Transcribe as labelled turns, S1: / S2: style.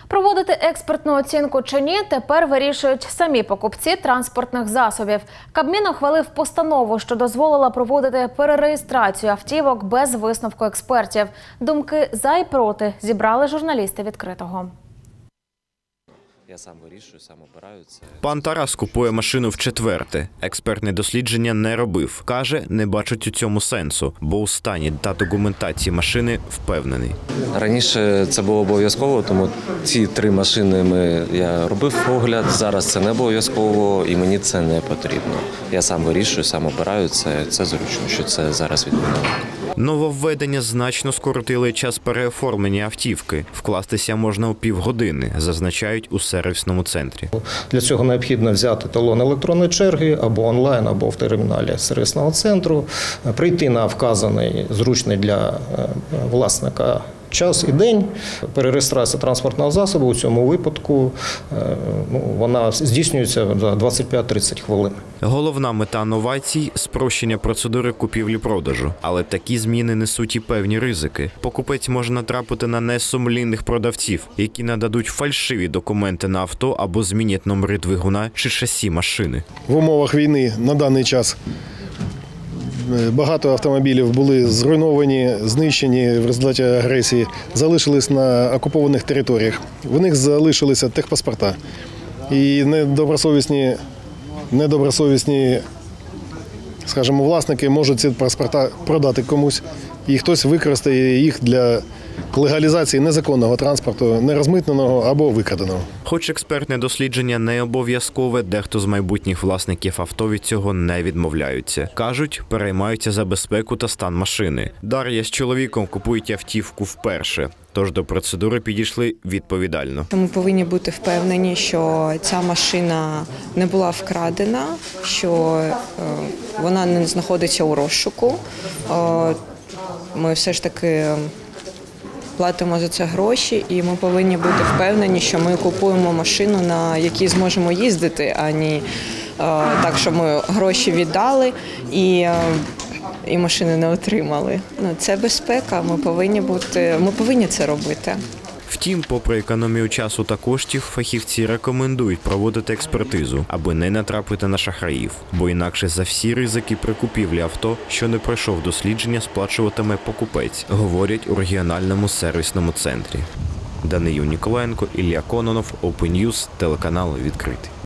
S1: Проводити експертну оцінку чи ні, тепер вирішують самі покупці транспортних засобів. Кабмін ухвалив постанову, що дозволила проводити перереєстрацію автівок без висновку експертів. Думки «за» і «проти» зібрали журналісти «Відкритого».
S2: Я сам вирішую, сам обираю це.
S3: Пан Тарас купує машину вчетверте. Експертне дослідження не робив. Каже, не бачить у цьому сенсу, бо у стані та документації машини впевнений.
S2: Раніше це було обов'язково, тому ці 3 машини я робив огляд. Зараз це не обов'язково і мені це не потрібно. Я сам вирішую, сам обираю це зручно, що це зараз відмінено.
S3: Нововведення значно скоротили час переоформлення автівки. Вкластися можна у півгодини, зазначають у сервісному центрі.
S4: Для цього необхідно взяти талон електронної черги або онлайн, або в терміналі сервісного центру, прийти на вказаний зручний для власника час і день. Перереєстрація транспортного засобу у цьому випадку вона здійснюється за 25-30 хвилин.
S3: Головна мета новацій – спрощення процедури купівлі-продажу. Але такі зміни несуть і певні ризики. Покупець може натрапити на несумлінних продавців, які нададуть фальшиві документи на авто або змінять номери двигуна чи шасі машини.
S5: В умовах війни на даний час багато автомобілів були зруйновані, знищені в результаті агресії, залишились на окупованих територіях. В них залишилися техпаспорта. І недобросовісні, скажімо, власники можуть ці паспорта продати комусь, і хтось використає їх для легалізації незаконного транспорту, нерозмитненого або викраденого.
S3: Хоч експертне дослідження не обов'язкове, дехто з майбутніх власників авто від цього не відмовляються. Кажуть, переймаються за безпеку та стан машини. Дар'я з чоловіком купують автівку вперше, тож до процедури підійшли відповідально.
S6: Ми повинні бути впевнені, що ця машина не була вкрадена, що вона не знаходиться у розшуку. Ми все ж таки платимо за це гроші, і ми повинні бути впевнені, що ми купуємо машину, на якій зможемо їздити, а не так, що ми гроші віддали і машини не отримали. Це безпека, ми повинні це робити.
S3: Втім, попри економію часу та коштів, фахівці рекомендують проводити експертизу, аби не натрапити на шахраїв. Бо інакше за всі ризики при купівлі авто, що не пройшов дослідження, сплачуватиме покупець, говорять у регіональному сервісному центрі. Даниїл Ніколаєнко, Ілля Кононов, Open News, телеканал «Відкритий».